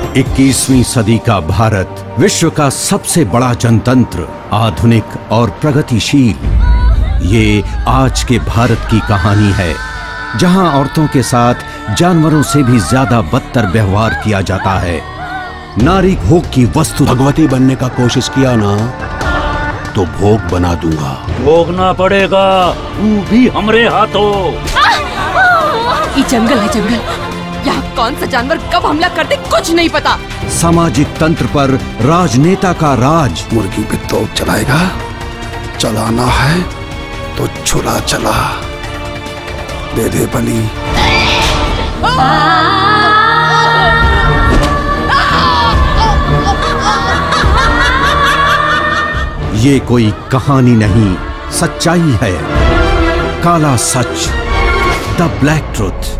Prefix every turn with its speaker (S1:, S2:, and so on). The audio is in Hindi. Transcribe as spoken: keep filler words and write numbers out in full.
S1: इक्कीसवीं सदी का भारत विश्व का सबसे बड़ा जनतंत्र, आधुनिक और प्रगतिशील। ये आज के भारत की कहानी है, जहां औरतों के साथ जानवरों से भी ज्यादा बदतर व्यवहार किया जाता है। नारी भोग की वस्तु।
S2: भगवती बनने का कोशिश किया ना तो भोग बना दूंगा।
S3: भोगना पड़ेगा, तू भी हमरे हाथों।
S4: ये जंगल है, जंगल। यहाँ कौन सा जानवर कब हमला कर दे कुछ नहीं पता।
S1: सामाजिक तंत्र पर राजनेता का राज।
S2: मुर्गी पे तोप चलाएगा, चलाना है तो छुरा चला, दे दे बलि।
S1: ये कोई कहानी नहीं, सच्चाई है। काला सच, द ब्लैक ट्रुथ।